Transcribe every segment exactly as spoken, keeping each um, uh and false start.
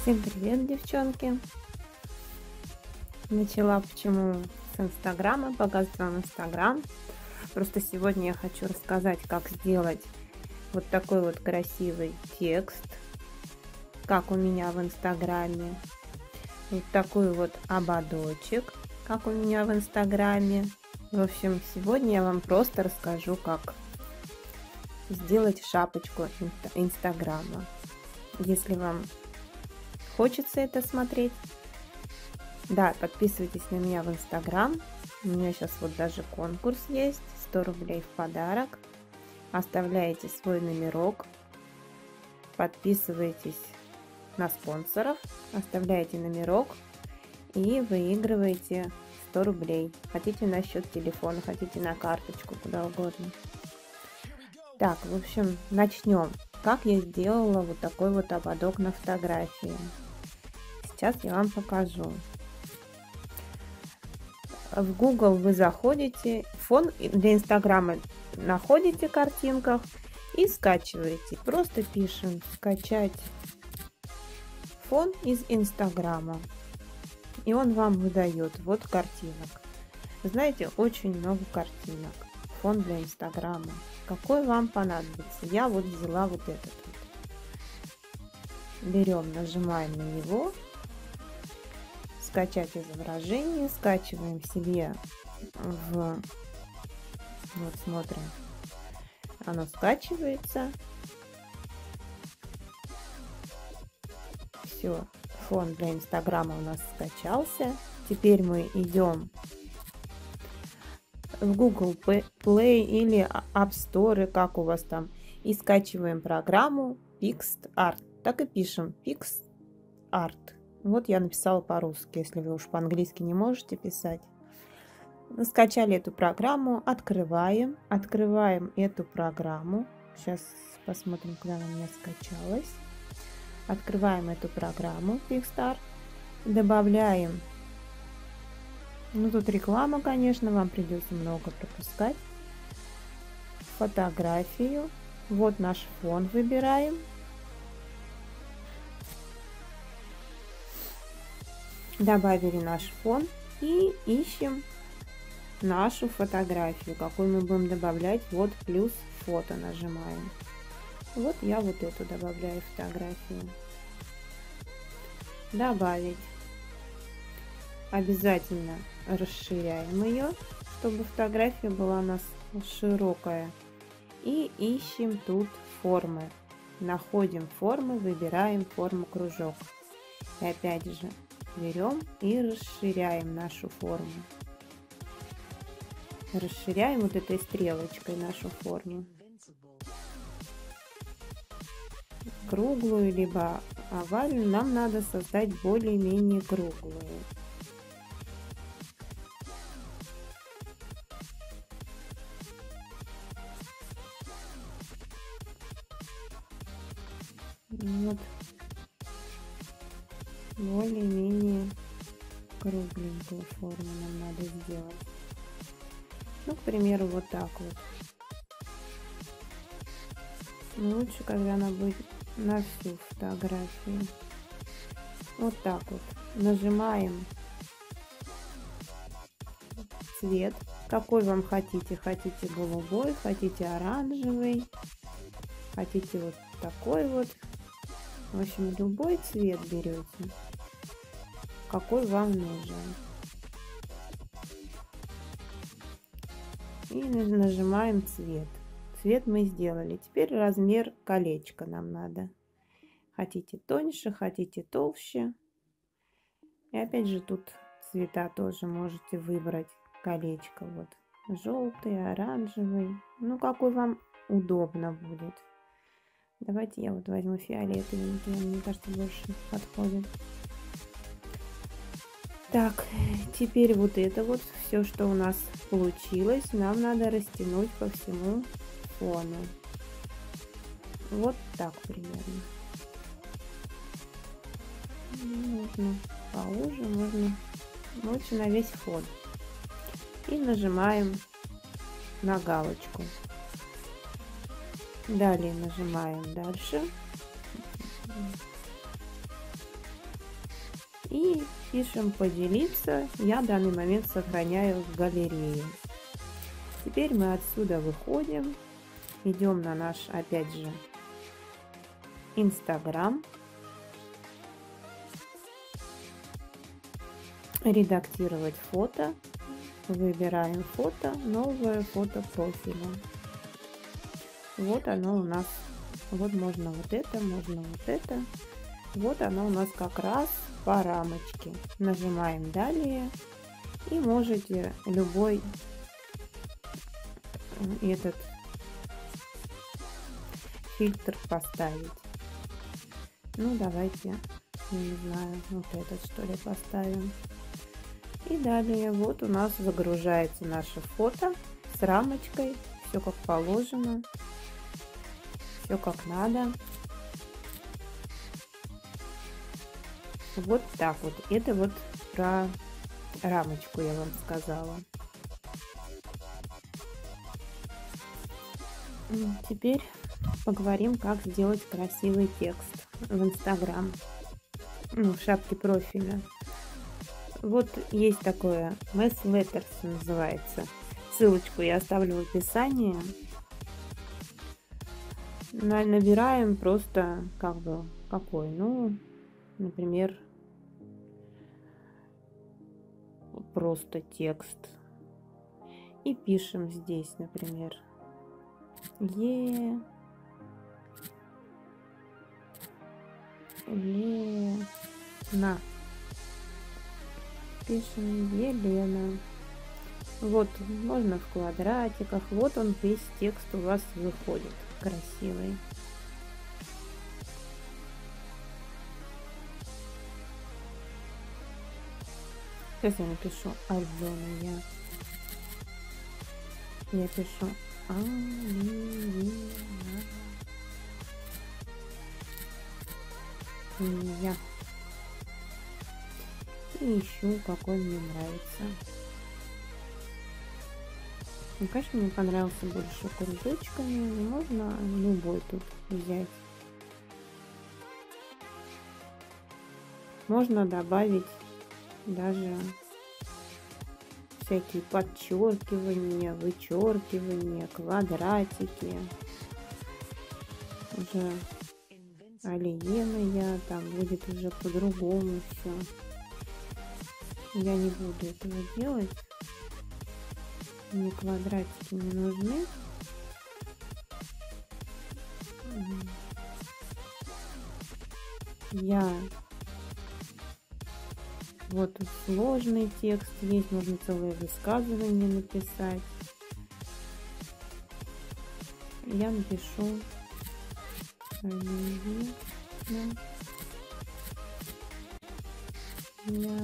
Всем привет, девчонки! Начала почему с Инстаграма, показывать вам Инстаграм. Просто сегодня я хочу рассказать, как сделать вот такой вот красивый текст, как у меня в Инстаграме. Вот такой вот ободочек, как у меня в Инстаграме. В общем, сегодня я вам просто расскажу, как сделать шапочку Инстаграма. Если вам хочется это смотреть, да, подписывайтесь на меня в Инстаграм. У меня сейчас вот даже конкурс есть, сто рублей в подарок. Оставляете свой номерок, подписывайтесь на спонсоров, оставляете номерок и выигрываете сто рублей. Хотите на счет телефона, хотите на карточку, куда угодно. Так, в общем, начнем. Как я сделала вот такой вот ободок на фотографии. Сейчас я вам покажу. В Google вы заходите, фон для Инстаграма находите в картинках и скачиваете. Просто пишем скачать фон из Инстаграма. И он вам выдает вот картинок. Знаете, очень много картинок. Фон для Инстаграма. Какой вам понадобится? Я вот взяла вот этот вот. Берем, нажимаем на него. Скачать изображение. Скачиваем себе в... Вот смотрим. Оно скачивается. Все. Фон для Инстаграма у нас скачался. Теперь мы идем в Google Play или App Store, как у вас там, и скачиваем программу PicsArt. Так и пишем PicsArt. Вот я написала по-русски, если вы уж по-английски не можете писать. Скачали эту программу, открываем, открываем эту программу. Сейчас посмотрим, куда она у меня скачалась. Открываем эту программу PicsArt, добавляем. Ну, тут реклама, конечно, вам придется много пропускать. Фотографию. Вот наш фон выбираем. Добавили наш фон и ищем нашу фотографию, какую мы будем добавлять. Вот плюс фото нажимаем. Вот я вот эту добавляю фотографию. Добавить. Обязательно расширяем ее, чтобы фотография была у нас широкая. И ищем тут формы. Находим формы, выбираем форму кружок. И опять же берем и расширяем нашу форму. Расширяем вот этой стрелочкой нашу форму. Круглую либо овальную. Нам надо создать более-менее круглую. Вот более-менее кругленькую форму нам надо сделать. Ну, к примеру, вот так вот. Но лучше, когда она будет на всю фотографию. Вот так вот. Нажимаем цвет, какой вам хотите. Хотите голубой, хотите оранжевый, хотите вот такой вот. В общем, любой цвет берете, какой вам нужен. И нажимаем цвет. Цвет мы сделали. Теперь размер колечка нам надо. Хотите тоньше, хотите толще. И опять же тут цвета тоже можете выбрать колечко. Вот желтый, оранжевый. Ну, какой вам удобно будет. Давайте я вот возьму фиолетовенький, он, мне кажется, больше подходит. Так, теперь вот это вот все, что у нас получилось, нам надо растянуть по всему фону. Вот так примерно. Можно поуже, можно лучше на весь фон. И нажимаем на галочку. Далее нажимаем дальше. И пишем поделиться. Я в данный момент сохраняю в галерее. Теперь мы отсюда выходим. Идем на наш, опять же, Инстаграм. Редактировать фото. Выбираем фото, новое фото профиля. Вот оно у нас. Вот можно вот это, можно вот это. Вот оно у нас как раз по рамочке. Нажимаем далее. И можете любой этот фильтр поставить. Ну, давайте, не знаю, вот этот что ли поставим. И далее вот у нас загружается наше фото с рамочкой. Все как положено. Все как надо. Вот так вот. Это вот про рамочку я вам сказала. Теперь поговорим, как сделать красивый текст в Инстаграм. Ну, в шапке профиля. Вот есть такое Mass Letters называется. Ссылочку я оставлю в описании. Набираем просто как бы какой, ну, например, просто текст. И пишем здесь, например, Е... Лена. Пишем Елена. Вот, можно в квадратиках. Вот он, весь текст у вас выходит. Красивый. Сейчас я напишу Алена. Я, я пишу Алена. Я. И ищу, какой мне нравится. Ну, конечно, мне понравился больше кружочками, но можно любой тут взять. Можно добавить даже всякие подчеркивания, вычеркивания, квадратики. Уже Алиена я, там будет уже по-другому все. Я не буду этого делать. Мне квадратики не нужны. Я вот тут сложный текст есть, можно целое высказывание написать. Я напишу я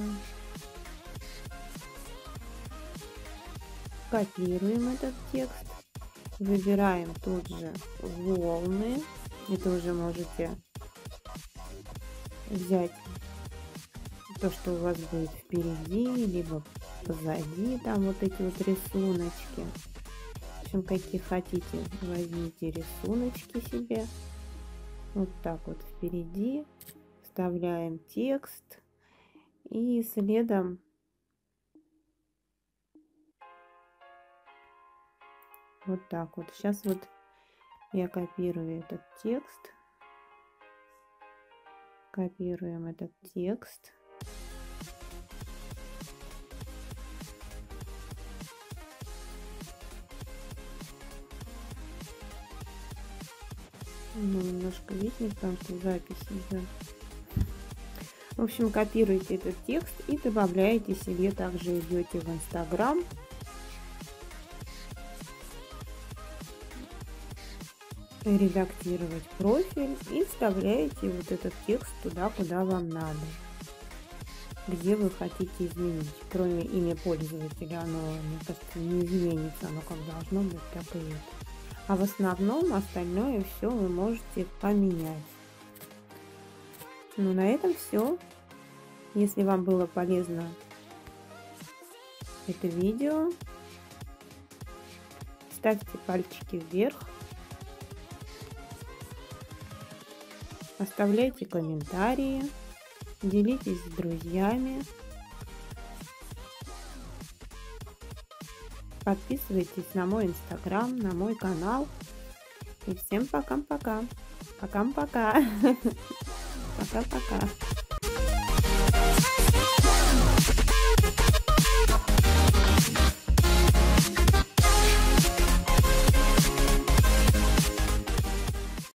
копируем этот текст, выбираем тут же волны. Это уже можете взять то, что у вас будет впереди, либо позади, там вот эти вот рисуночки. В общем, какие хотите, возьмите рисуночки себе. Вот так вот впереди. Вставляем текст. И следом вот так вот. Сейчас вот я копирую этот текст. Копируем этот текст. Ну, немножко видно, потому что запись идет. В общем, копируете этот текст и добавляете себе. Также идете в Инстаграм. Редактировать профиль и вставляете вот этот текст туда, куда вам надо. Где вы хотите изменить. Кроме имя пользователя, оно, мне кажется, не изменится. Оно как должно быть, так и есть. А в основном остальное все вы можете поменять. Ну, на этом все. Если вам было полезно это видео, ставьте пальчики вверх, оставляйте комментарии, делитесь с друзьями, подписывайтесь на мой инстаграм, на мой канал. И всем пока-пока. Пока-пока. Пока-пока.